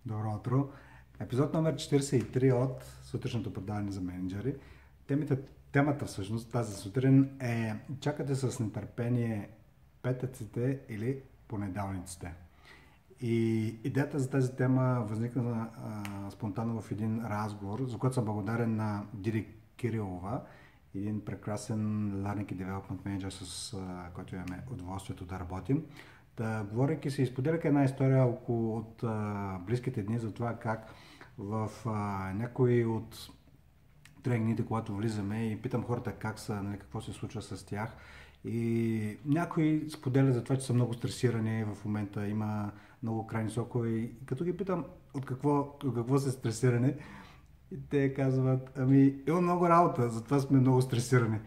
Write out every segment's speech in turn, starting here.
Добро утро! Епизод номер 43 от сутрешното предаване за менеджери. Темата всъщност тази сутрин е: чакате с нетърпение петъците или понеделниците? И идеята за тази тема възникна спонтанно в един разговор, за който съм благодарен на Диди Кирилова, един прекрасен Learning и Development Manager, с който имаме удоволствието да работим. Говорейки се, изподеляйки една история от близките дни за това как в някои от тренингите, когато влизаме и питам хората как са, нали, какво се случва с тях, и някои споделят за това, че са много стресирани в момента, има много крайни срокове, и като ги питам от какво са стресирани, и те казват: ами има много работа, затова сме много стресирани.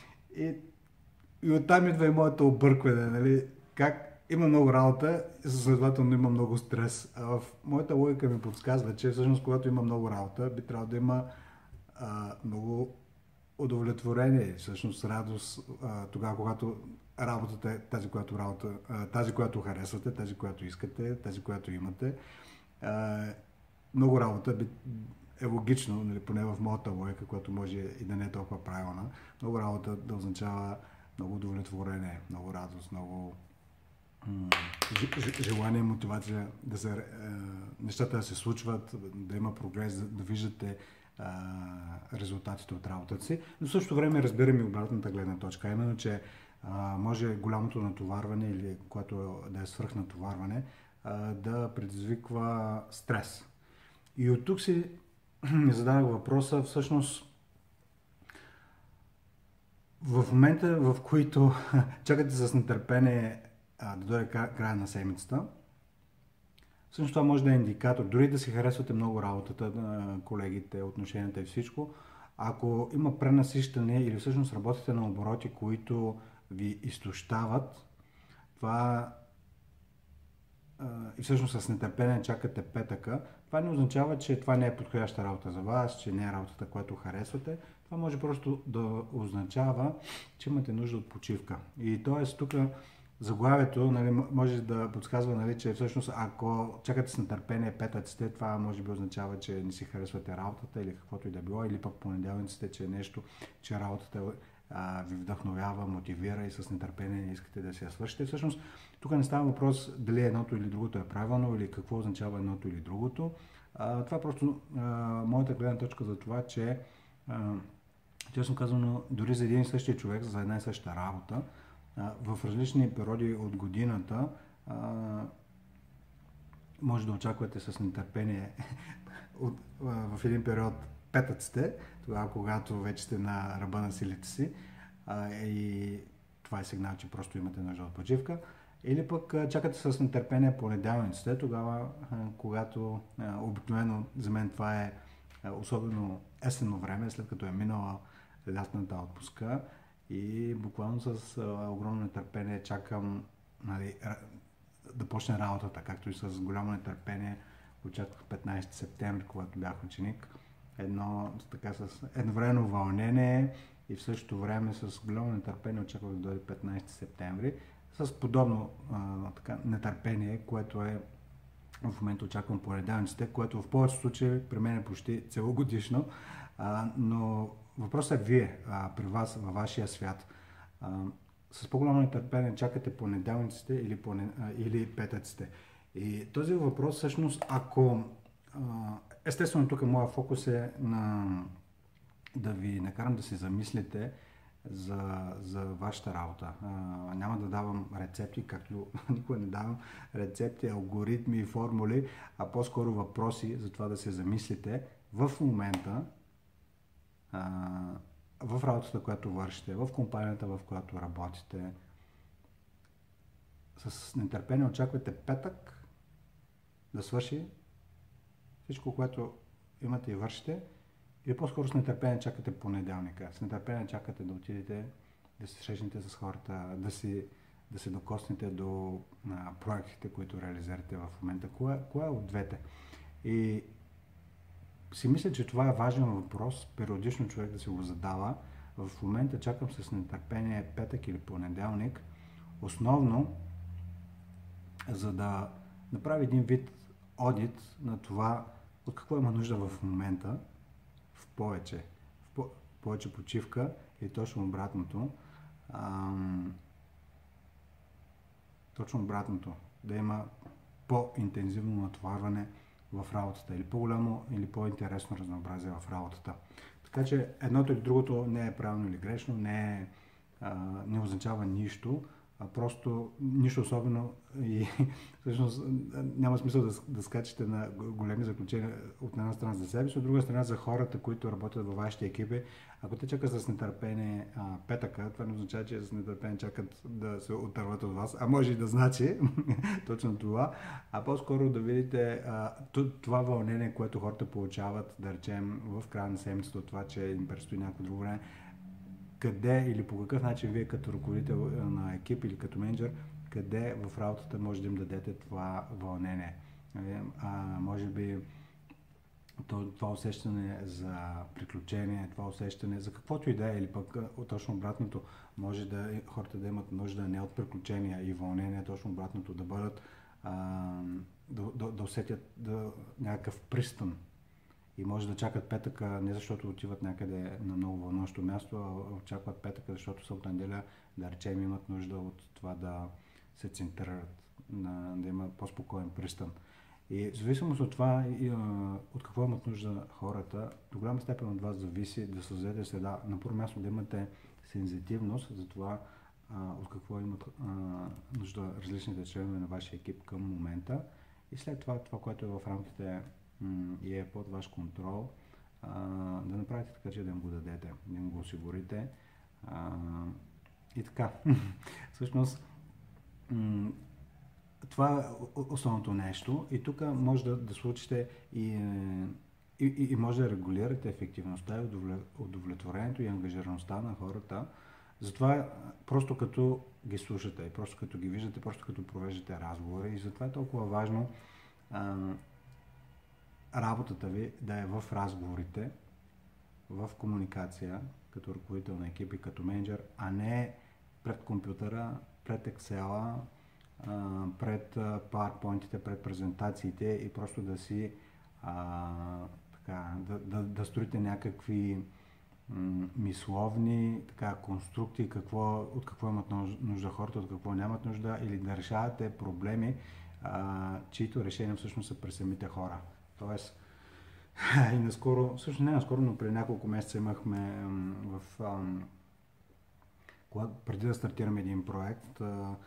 И оттам идва и моето объркване, нали, как има много работа, следователно има много стрес. В моята логика ми подсказва, че всъщност когато има много работа, би трябвало да има много удовлетворение, всъщност радост, тогава когато работата е тази, която харесвате, тази, която искате, тази, която имате. Много работа е логично, нали, поне в моята логика, която може и да не е толкова правилна. Много работа да означава много удовлетворение, много радост, много желание, мотивация нещата да се случват, да има прогрес, да виждате резултатите от работата си. Но в същото време разбираме и обратната гледна точка, именно, че може голямото натоварване или което да е свръхнатоварване да предизвиква стрес. И от тук си зададох въпроса, всъщност в момента, в който чакате с нетърпение да дойде края на седмицата, всъщност това може да е индикатор, дори да си харесвате много работата, колегите, отношенията и всичко, ако има пренасищане или всъщност работите на обороти, които ви изтощават, това и всъщност с нетърпение чакате петъка, това не означава, че това не е подходяща работа за вас, че не е работата, която харесвате. Това може просто да означава, че имате нужда от почивка. И т.е. тук заглавието, нали, може да подсказва, нали, че всъщност ако чакате с нетърпение петъците, това може би означава, че не си харесвате работата или каквото и да било, или пък понеделниците, че е нещо, че работата ви вдъхновява, мотивира и с нетърпение не искате да си я свършите. Всъщност тук не става въпрос дали едното или другото е правилно или какво означава едното или другото. Това е просто моята гледна точка за това, че честно казано, дори за един и същия човек, за една и съща работа, в различни периоди от годината може да очаквате с нетърпение в един период петъците, тогава когато вече сте на ръба на силите си, и това е сигнал, че просто имате нужда от почивка. Или пък чакате с нетърпение понеделниците, тогава когато обикновено за мен това е особено есенно време, след като е минала лятната отпуска, и буквално с огромно нетърпение чакам, нали, да почне работата, както и с голямо нетърпение очаквах 15 септември, когато бях ученик. С едновременно вълнение и в същото време с голямо нетърпение очаквах да дойде 15 септември. С подобно нетърпение, което е в момента очаквам понеделниците, което в повечето случаи при мен е почти целогодишно, но въпросът е вие, при вас, във вашия свят, с по-голямо нетърпение чакате понеделниците или петъците. И този въпрос всъщност, ако естествено тук моя фокус е да ви накарам да се замислите за вашата работа. Няма да давам рецепти, както никога не давам рецепти, алгоритми и формули, а по-скоро въпроси за това да се замислите в момента в работата, която вършите, в компанията, в която работите. С нетърпение очаквате петък да свърши всичко, което имате и вършите, или по-скоро с нетърпение чакате понеделника, с нетърпение чакате да отидете, да се срещнете с хората, да се докоснете до проектите, които реализирате в момента. Кое е от двете? И си мисля, че това е важен въпрос, периодично човек да се го задава. В момента чакам с нетърпение петък или понеделник, основно за да направя един вид одит на това от какво има нужда в момента, в повече. Повече почивка и точно обратното. Точно обратното. Да има по-интензивно натоварване в работата или по-голямо или по-интересно разнообразие в работата. Така че едното или другото не е правилно или грешно, не означава нищо, просто нищо особено и всъщност няма смисъл да скачате на големи заключения от една страна за себе си, от друга страна за хората, които работят във вашите екипи. Ако те чакат с нетърпение петъка, това не означава, че с нетърпение чакат да се отърват от вас, а може и да значи точно това, а по-скоро да видите това вълнение, което хората получават, да речем, в края на седмицата от това, че им предстои някакво друго време, къде или по какъв начин вие като ръководител на екип или като менеджер, къде в работата може да им дадете това вълнение. Може би това усещане за приключение, това усещане за каквото и да е, или пък точно обратното, може да хората да имат нужда не от приключения и вълнение, точно обратното, да бъдат да усетят някакъв пристан. И може да чакат петъка не защото отиват някъде на много вълнуващо място, а очакват петъка, защото събота неделя, да речем, имат нужда от това да се центрират, да има по-спокоен пристан. И в зависимост от това, от какво имат нужда хората, до голяма степен от вас зависи да създадете среда. На първо място да имате сензитивност за това от какво имат нужда различните членове на вашия екип към момента. И след това, което е в рамките и е под ваш контрол, да направите така, че да им го дадете, да им го осигурите. И така. Всъщност, това е основното нещо и тук може да случите и може да регулирате ефективността и удовлетворението и ангажираността на хората. Затова просто като ги слушате, просто като ги виждате, просто като провеждате разговори и затова е толкова важно работата ви да е в разговорите, в комуникация, като ръководител на екип и като менеджер, а не пред компютъра, пред Excel, пред PowerPoint-ите, пред презентациите и просто да си да строите някакви мисловни конструкции, от какво имат нужда хората, от какво нямат нужда, или да решавате проблеми, чието решения всъщност са през самите хора. Тоест, и наскоро, всъщност не наскоро, но преди няколко месеца имахме преди да стартираме един проект,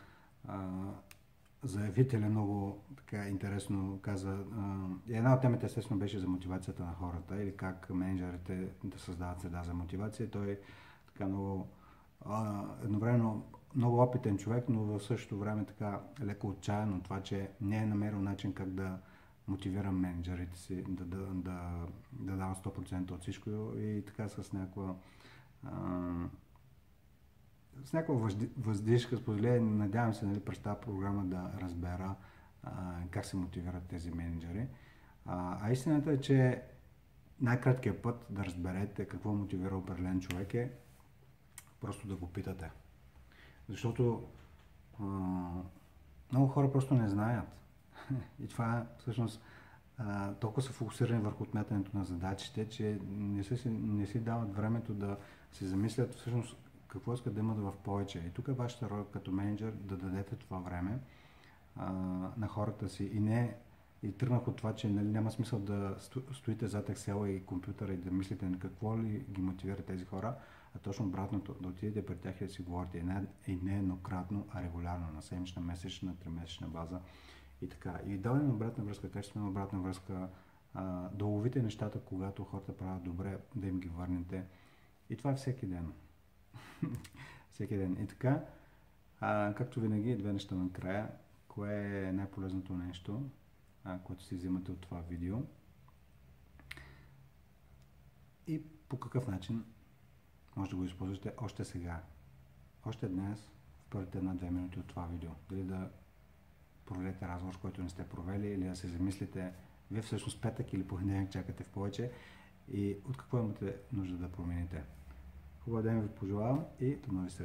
заявителя много така интересно каза. Една от темите естествено беше за мотивацията на хората или как менеджерите да създават среда за мотивация. Той е така много едновременно много опитен човек, но в същото време така леко отчаян от това, че не е намерил начин как да мотивира менеджерите си да дават 100% от всичко и така с някаква въздишка, надявам се, през тази програма да разбера как се мотивират тези менеджери. А истината е, че най-краткият път да разберете какво мотивира определен човек е просто да го питате. Защото много хора просто не знаят. И това всъщност толкова са фокусирани върху отмятането на задачите, че не си дават времето да се замислят всъщност какво искат да имат в повече. И тук е вашата роля като менеджер да дадете това време на хората си. И тръгнах от това, че няма смисъл да стоите зад Excel и компютъра и да мислите на какво ли ги мотивира тези хора, а точно обратното, да отидете пред тях и да си говорите и не еднократно, а регулярно, на седмична, месечна, тримесечна база и така. И даваме обратна връзка, качествена обратна връзка, да уловите нещата, когато хората правят добре, да им ги върнете. И това е всеки ден. Всеки ден. И така, както винаги, две неща накрая. Кое е най-полезното нещо, което си взимате от това видео? И по какъв начин може да го използвате още сега, още днес, в първите 1-2 минути от това видео. Дали да проведете разговор, който не сте провели, или да се замислите, вие всъщност петък или понеделник чакате в повече и от какво имате нужда да промените. Хубав ден ви пожелавам и до нови срещи.